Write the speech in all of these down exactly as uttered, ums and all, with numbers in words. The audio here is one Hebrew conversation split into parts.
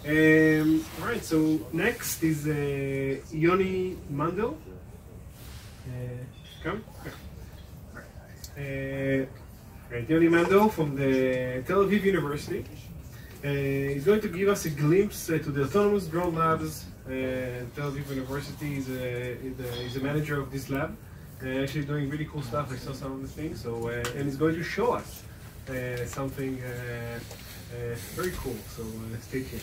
Um, all right, so next is uh, Yoni Mandel. Uh, come. All right. Uh, right, Yoni Mandel from the Tel Aviv University. Uh, he's going to give us a glimpse uh, to the autonomous drone labs. Uh, Tel Aviv University is a, is a, is a manager of this lab. Uh, actually doing really cool stuff. I saw some of the things. So, uh, and he's going to show us uh, something uh, uh, very cool. So uh, stay tuned.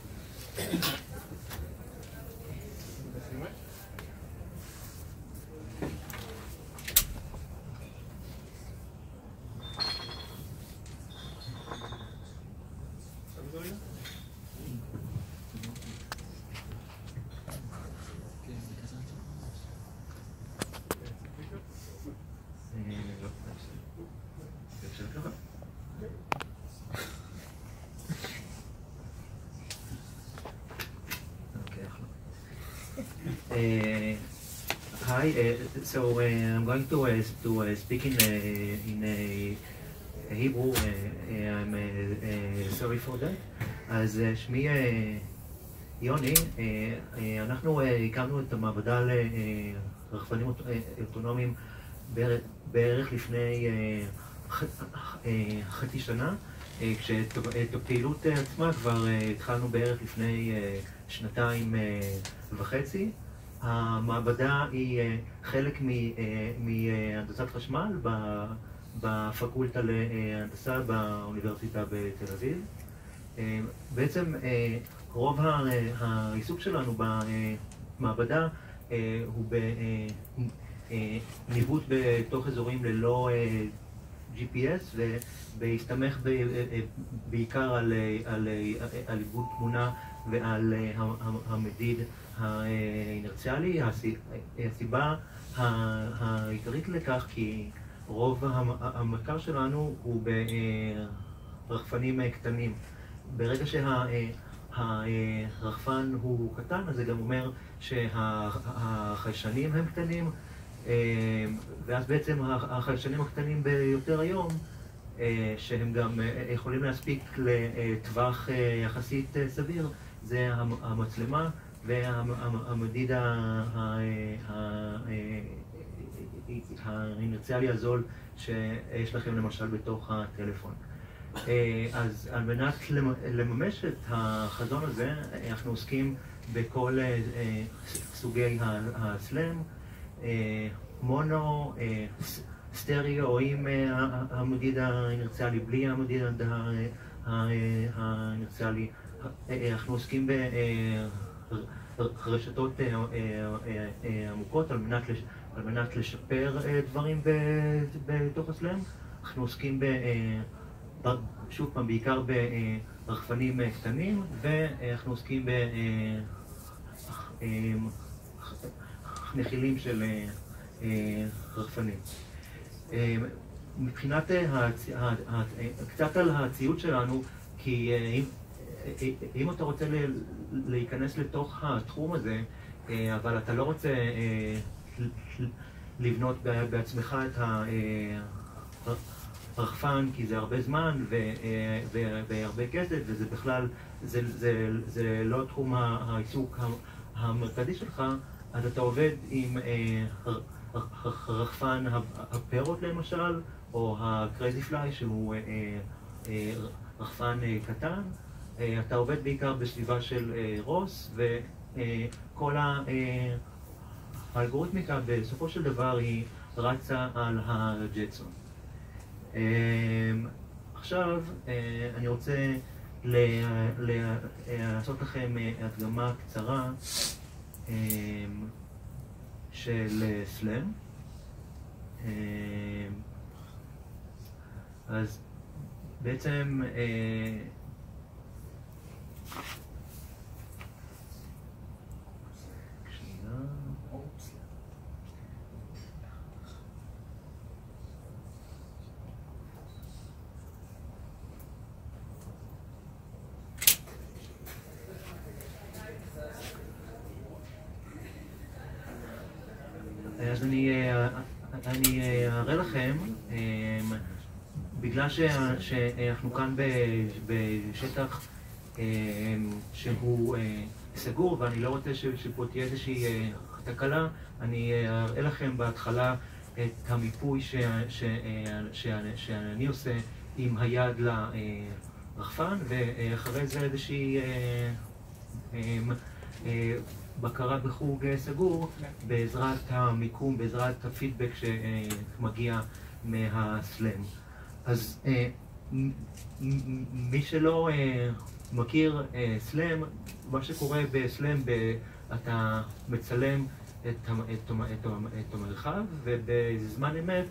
Uh, hi, uh, so uh, I'm going to uh, to uh, speak in uh, in uh, Hebrew. Uh, I'm uh, uh, sorry for that. אז uh, שמי uh, יוני, uh, uh, אנחנו uh, הקמנו את המעבדה לרחפנים אוטונומיים בערך, בערך לפני uh, ח, uh, חצי שנה, uh, כשאת הפעילות עצמה כבר uh, התחלנו בערך לפני uh, שנתיים uh, וחצי. המעבדה היא חלק מהנדסת חשמל בפקולטה להנדסה באוניברסיטה בתל אביב. בעצם רוב העיסוק שלנו במעבדה הוא בניווט בתוך אזורים ללא ג'י פי אס ובהסתמך בעיקר על עיבוד תמונה ועל המדיד האינרציאלי. הסיבה העיקרית לכך כי רוב המחקר שלנו הוא ברחפנים קטנים. ברגע שהרחפן הוא קטן, אז זה גם אומר שהחיישנים הם קטנים, ואז בעצם החיישנים הקטנים ביותר היום, שהם גם יכולים להספיק לטווח יחסית סביר, זה המצלמה והמדיד האינרציאלי הזול שיש לכם למשל בתוך הטלפון. אז על מנת לממש את החזון הזה, אנחנו עוסקים בכל סוגי הסלאם, מונו, סטריאו עם המדיד האינרציאלי, בלי המדיד האינרציאלי. אנחנו עוסקים ברשתות עמוקות על מנת, על מנת לשפר דברים בתוך הסלאם. אנחנו עוסקים ב, שוב פעם בעיקר ברחפנים קטנים, ואנחנו עוסקים בנחילים של רחפנים. מבחינת קצת על הציוד שלנו, כי אם אם אתה רוצה להיכנס לתוך התחום הזה, אבל אתה לא רוצה לבנות בעצמך את הרחפן, כי זה הרבה זמן והרבה כסף, וזה בכלל, זה לא תחום העיסוק המרכזי שלך, אז אתה עובד עם רחפן הפרות למשל, או הקרייזי פליי שהוא רחפן קטן. אתה עובד בעיקר בסביבה של רוס, וכל האלגוריתמיקה בסופו של דבר היא רצה על הג'טסון. עכשיו אני רוצה לעשות לכם הדגמה קצרה של סלאם. אז בעצם אז אני, אני אראה לכם, בגלל שאנחנו כאן בשטח שהוא סגור, ואני לא רוצה שפה תהיה איזושהי תקלה. אני אראה לכם בהתחלה את המיפוי ש, ש, ש, שאני עושה עם היד לרחפן, ואחרי זה איזושהי בקרה בחוג סגור בעזרת המיקום, בעזרת הפידבק שמגיע מהסלאם. אז מי שלא מכיר סלאם, מה שקורה בסלאם, אתה מצלם את, את, את, את המרחב, ובזמן אמת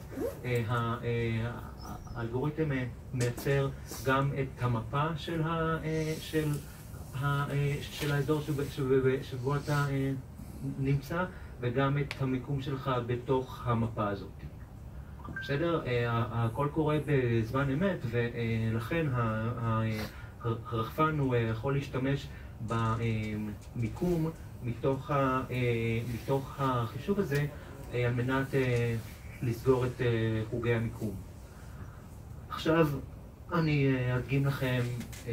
האלגוריתם מייצר גם את המפה של, ה, של, ה, של האזור שבו אתה נמצא, וגם את המיקום שלך בתוך המפה הזאת. בסדר? הכל קורה בזמן אמת, ולכן הרחפן הוא יכול להשתמש במיקום מתוך, ה, מתוך החישוב הזה על מנת לסגור את חוגי המיקום. עכשיו אני אדגים לכם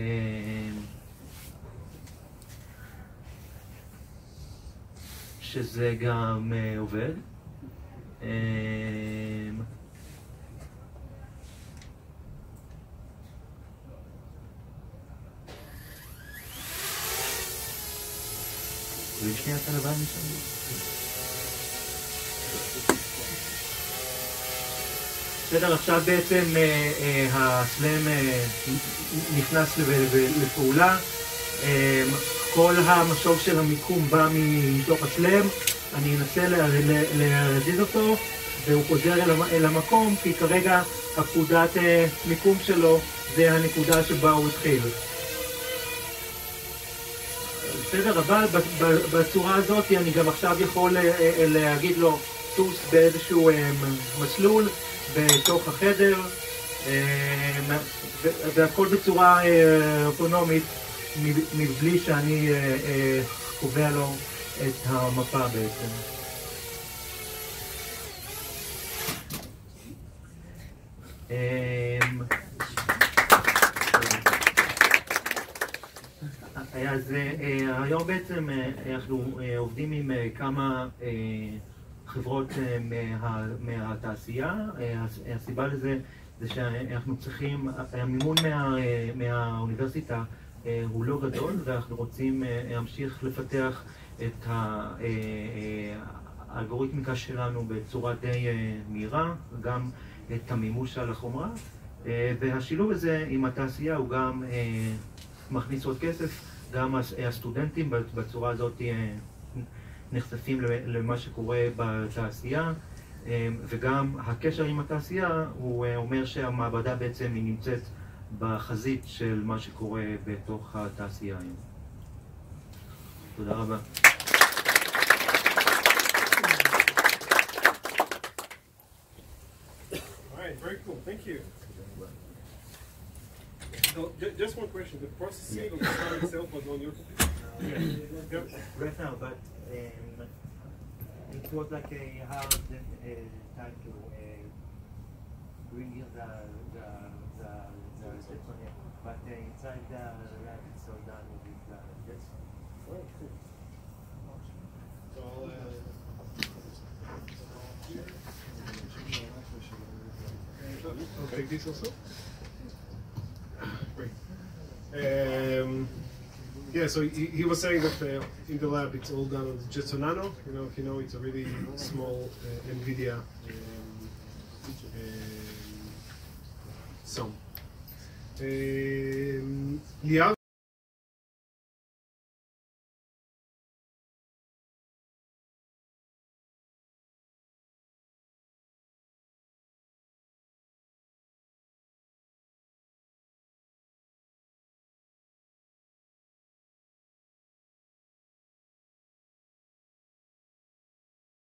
שזה גם עובד. ושנייה את הלבן משם. בסדר, עכשיו בעצם הסלאם נכנס לפעולה. כל המשוב של המיקום בא מתוך הסלאם. אני אנסה להזיז אותו, והוא חוזר אל המקום, כי כרגע הפקודת מיקום שלו זה הנקודה שבה הוא התחיל. בסדר, אבל בצורה הזאת אני גם עכשיו יכול להגיד לו טוס באיזשהו מסלול בתוך החדר, והכל בצורה אוטונומית מבלי שאני קובע לו את המפה בעצם. אז היום בעצם אנחנו עובדים עם כמה חברות מהתעשייה. הסיבה לזה זה שאנחנו צריכים, המימון מהאוניברסיטה הוא לא גדול, ואנחנו רוצים להמשיך לפתח את האלגוריתמיקה שלנו בצורה די מהירה, גם את המימוש על החומרה, והשילוב הזה עם התעשייה הוא גם מכניס עוד כסף. גם הסטודנטים בצורה הזאת נחשפים למה שקורה בתעשייה, וגם הקשר עם התעשייה הוא אומר שהמעבדה בעצם היא נמצאת בחזית של מה שקורה בתוך התעשייה היום. תודה רבה. All right, very cool. Thank you. So, just one question. The processing of the star itself was on your computer? Yep. Right now, but um, it was like a hard uh, time to uh, bring in the the the, the electronic, but uh, inside the lab it's all done with the yes. Oh, cool. So I'll, uh, I'll take this also. Great. Um, yeah, so he, he was saying that uh, in the lab it's all done on just a nano. You know, if you know, it's a really small uh, NVIDIA um, um, sum. Um, yeah.